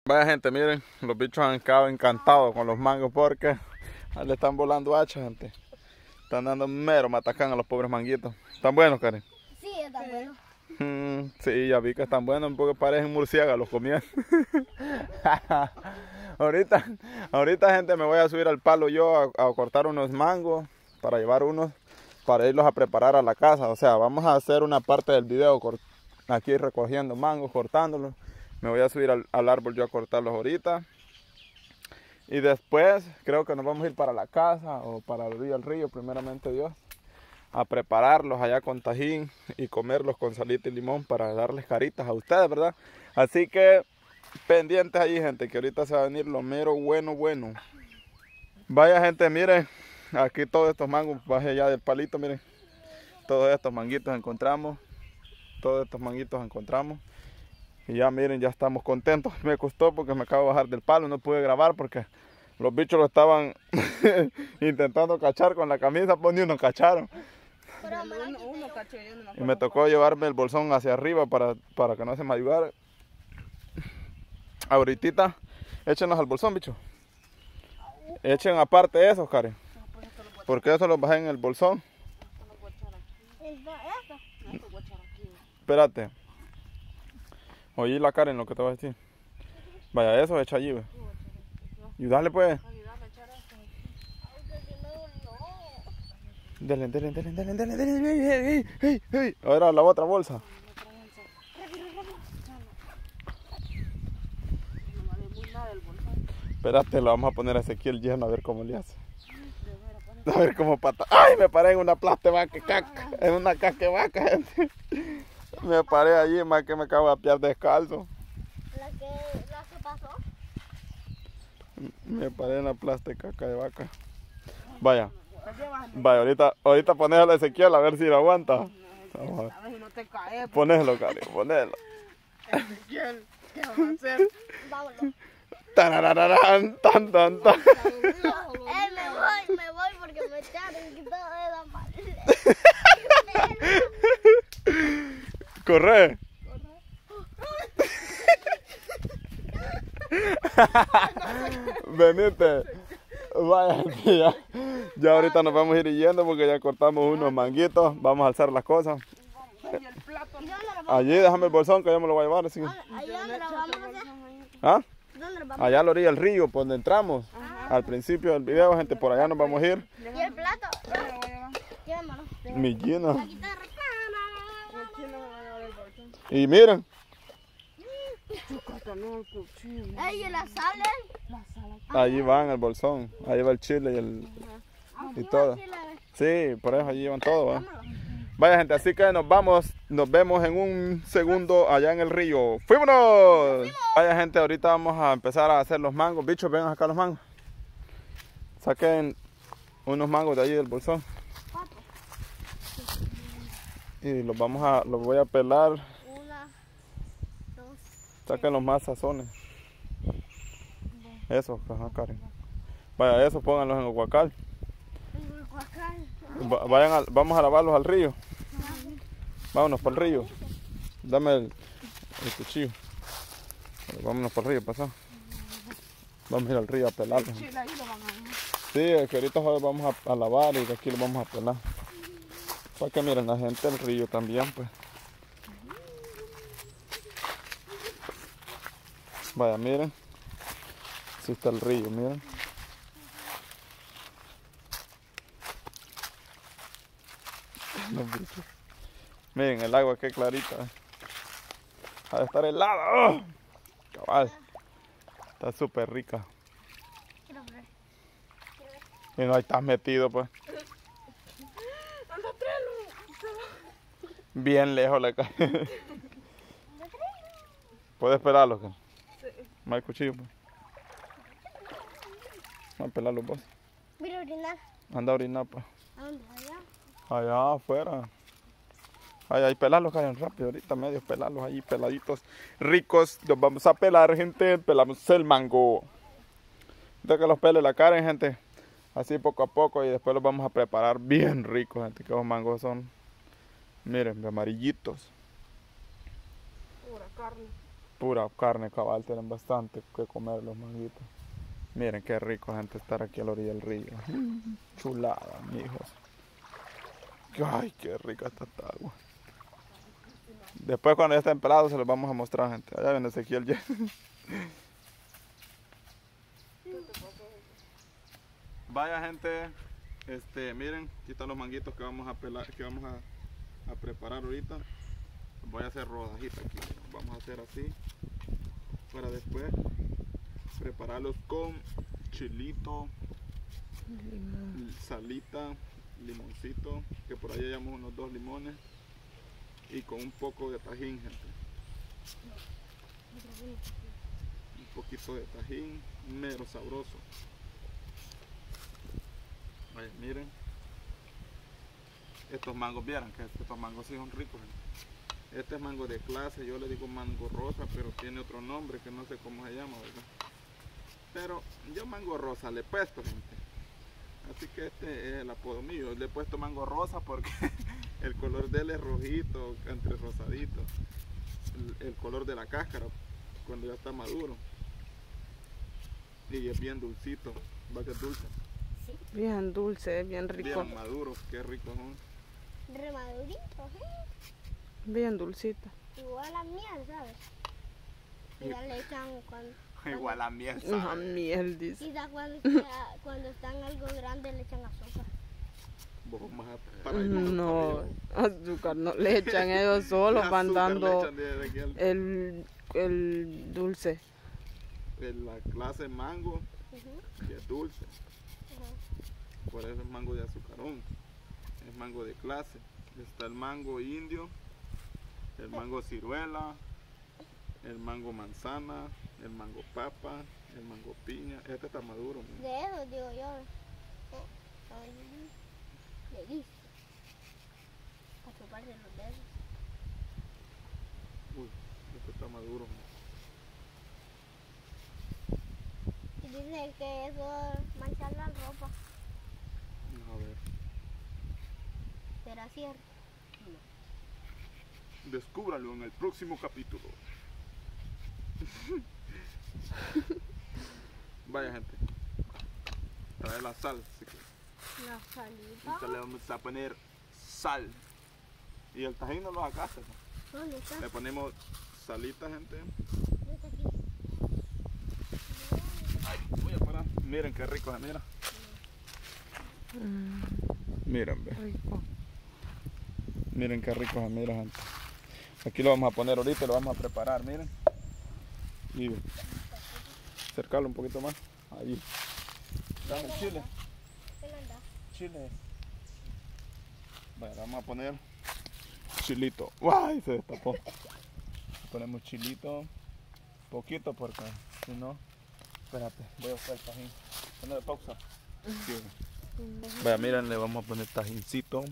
Vaya gente, miren, los bichos han quedado encantados con los mangos porque le están volando hachas, gente. Están dando mero matacán a los pobres manguitos. ¿Están buenos, Karen? Sí, están buenos. Sí, ya vi que están buenos, porque parecen murciélagos, los comían. ahorita gente, me voy a subir al palo yo a cortar unos mangos para llevar unos, para irlos a preparar a la casa. O sea, vamos a hacer una parte del video aquí recogiendo mangos, cortándolos. Me voy a subir al árbol yo a cortarlos ahorita. Y después creo que nos vamos a ir para la casa o para la orilla del río, primeramente Dios, a prepararlos allá con tajín y comerlos con salita y limón para darles caritas a ustedes, ¿verdad? Así que pendientes ahí, gente, que ahorita se va a venir lo mero bueno. Vaya gente, miren, aquí todos estos mangos, bajé allá del palito, miren. Todos estos manguitos encontramos. Y ya miren, ya estamos contentos. Me costó porque me acabo de bajar del palo, no pude grabar porque los bichos lo estaban intentando cachar con la camisa, pues ni uno cacharon. Y me tocó llevarme el bolsón hacia arriba para que no se me ayudara. Ahorita, échenos al bolsón, bicho. Echen aparte esos, Karen. Porque eso lo bajé en el bolsón. Espérate. Oí la Karen lo que te voy a decir. Vaya, eso echa allí, ve. Y dale pues. Dale. Hey. Ahora la otra bolsa. Espérate, lo vamos a poner a Ezequiel lleno a ver cómo le hace. A ver cómo pata. ¡Ay! Me paré en una plasta de vaca, en una casca de vaca, gente. Me paré allí, más que me acabo de apiar descalzo. ¿La que pasó? Me paré en la plasta de caca de vaca. Vaya, ahorita ponéselo a Ezequiel a ver si lo aguanta. Vamos a ver. A ver si no te caes. Ponéselo, Cari, ponéselo. Ezequiel, ¿qué vamos a hacer? Vámonos. Tarararán, tan. Me voy porque me echaron y todo era mal. Corre. Venite. Vaya, ya ahorita nos vamos a ir yendo porque ya cortamos unos manguitos. Vamos a alzar las cosas. Allí déjame el bolsón que yo me lo voy a llevar. Así. ¿Allá dónde lo vamos a hacer? ¿Ah? ¿Dónde lo vamos? Allá a la orilla del río, por donde entramos. Al principio del video, gente, por allá nos vamos a ir. ¿Y el plato? Llévamelo. Mi Gina. La guitarra. Y miren. Ey, ¿y la sal? Allí van el bolsón. Ahí va el chile y todo. Sí, por eso allí llevan todo, ¿va? Vaya gente, así que nos vemos en un segundo allá en el río. ¡Fuímonos! Vaya gente, ahorita vamos a empezar a hacer los mangos. Bichos, vengan acá los mangos. Saquen unos mangos de allí del bolsón. Y los voy a pelar. Una, dos. Saquen los más sazones. Esos, ajá, Karen. Vaya, esos pónganlos en el guacal. Vamos a lavarlos al río. Vámonos para el río. Dame el cuchillo. Vámonos para el río, pasa. Vamos a ir al río a pelarlos. Sí, es que ahorita vamos a lavar y de aquí lo vamos a pelar. Para que miren la gente del río también, pues. Vaya, miren. Así está el río, miren. Miren el agua, qué clarita. Ha de estar helada. ¡Oh! Cabal. Está súper rica. Y no ahí estás metido, pues. Bien lejos le cae. ¿Puedes pelarlo? ¿Qué? Sí. No hay cuchillo, pues. Vamos a pelarlo, pues. Voy a orinar. Anda a orinar, pues. ¿A dónde? Allá. Allá afuera. Ahí pelarlos, caen rápido, ahorita medios pelarlos ahí, peladitos, ricos. Los vamos a pelar, gente, pelamos el mango. Ahorita que los pele la cara, gente, así poco a poco y después los vamos a preparar bien ricos, gente, que los mangos son, miren, amarillitos. Pura carne. pura carne cabal, tienen bastante que comer los manguitos. Miren qué rico, gente, estar aquí a la orilla del río. Chulada, mijos. Ay, qué rica está esta agua. Después cuando ya estén pelados se los vamos a mostrar, gente. Allá viene Ezequiel ya. Vaya, gente, miren, aquí están los manguitos que vamos a pelar, que vamos a preparar ahorita. Voy a hacer rodajitas aquí. Vamos a hacer así para después prepararlos con chilito, salita, limoncito, que por ahí hayamos unos 2 limones, y con un poco de tajín, gente. Un poquito de tajín, mero sabroso. Vaya, miren. Estos mangos, vieran que estos mangos sí son ricos, gente. Este es mango de clase, yo le digo mango rosa, pero tiene otro nombre que no sé cómo se llama, ¿verdad? Pero yo mango rosa le he puesto, gente. Así que este es el apodo mío. Le he puesto mango rosa porque el color de él es rojito, entre rosadito. El color de la cáscara, cuando ya está maduro. Y es bien dulcito, va que es dulce. Bien dulce, bien rico. Bien maduro, qué rico son. Remadurito, Bien dulcita. igual a miel, ¿sabes? Igual le echan cuando... Igual a miel, Una ¿sabes? miel, dice. Quizás cuando están algo grandes le echan azúcar. Vos más para ahí, No, azúcar no le echan, ellos solos van Azúcar le dando echan de aquí el dulce. de la clase mango, Ujú, que es dulce. ujú. Por eso es mango de azucarón. Es mango de clase. Está el mango indio, el mango ciruela, el mango manzana, el mango papa, el mango piña. Este está maduro. Mira. De eso digo yo. Le dice. Para chuparse los dedos. Uy, este está maduro. Mira. Y dice que eso mancha la ropa. A ver. ¿Será cierto? Descúbralo en el próximo capítulo. Vaya, gente. Trae la sal. Así que La salita. ahorita le vamos a poner sal. Y el tajín no lo sacaste, ¿no? ¿Dónde está? Le ponemos salita, gente. Está aquí. Ay, voy a parar. Miren qué rico se mira. Miren, ve. Rico. Miren qué rico se mira, gente. Aquí lo vamos a poner ahorita y lo vamos a preparar, miren. Y acercarlo un poquito más. Ahí. Dame el chile. ¿Qué le da? Chile. Bueno, vamos a poner chilito. ¡Ay! Se destapó. Ponemos chilito. Poquito porque si no. Espérate, voy a buscar el tajín. Ponle pausa. Sí. Vaya, miren, le vamos a poner tajincito.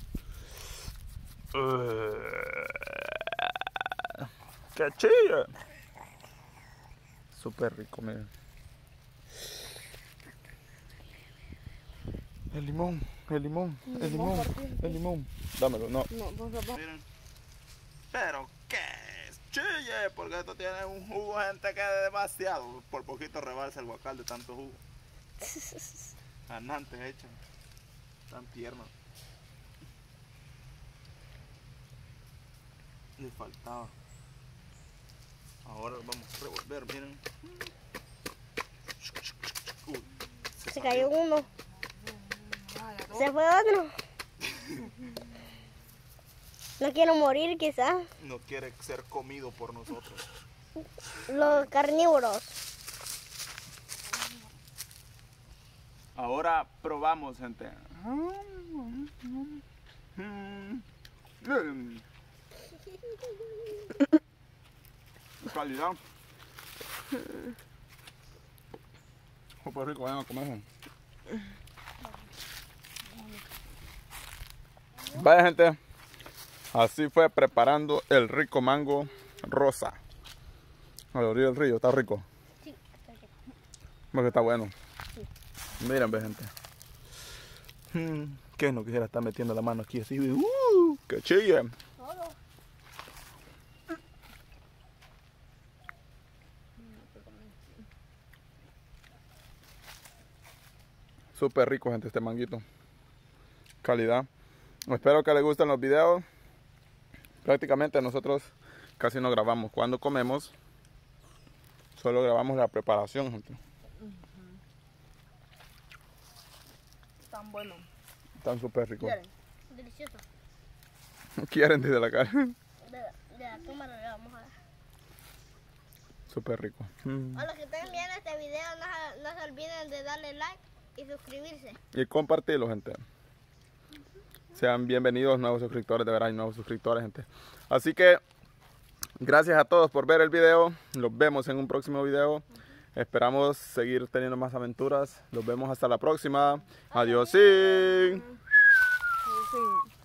¡Qué chille! Súper rico, miren. El limón, el limón, el limón, el limón. Dámelo, no. No, por favor. Miren. Pero qué chille, porque esto tiene un jugo, gente, que es demasiado. Por poquito rebalsa el guacal de tanto jugo. Anantes echan. Tan tierno. Le faltaba. Ahora lo vamos a revolver, miren. Uy, Se cayó uno. Vaya, Se fue otro. No quiero morir quizás. no quiere ser comido por nosotros. Los carnívoros. Ahora probamos, gente. Calidad. Súper rico, vayan a comer. Vaya, gente. Así fue preparando el rico mango rosa. A la orilla del río, está rico. Sí, está rico. Porque está bueno. Miren, ve, gente. ¿Qué no quisiera estar metiendo la mano aquí así? ¡Que chille! Todo. Súper rico, gente, este manguito. Calidad. Espero que les gusten los videos. Prácticamente nosotros casi no grabamos. Cuando comemos, solo grabamos la preparación, gente. Tan bueno. Están súper ricos. ¿Quieren? Delicioso. Quieren, dice la cara. De la cámara le vamos a dar. Súper rico. A los que estén viendo este video, no se olviden de darle like y suscribirse. Y compartirlo, gente. Sean bienvenidos nuevos suscriptores, de verdad, y nuevos suscriptores, gente. Así que, gracias a todos por ver el video. Los vemos en un próximo video. Esperamos seguir teniendo más aventuras. Los vemos hasta la próxima. Adiós. Sí.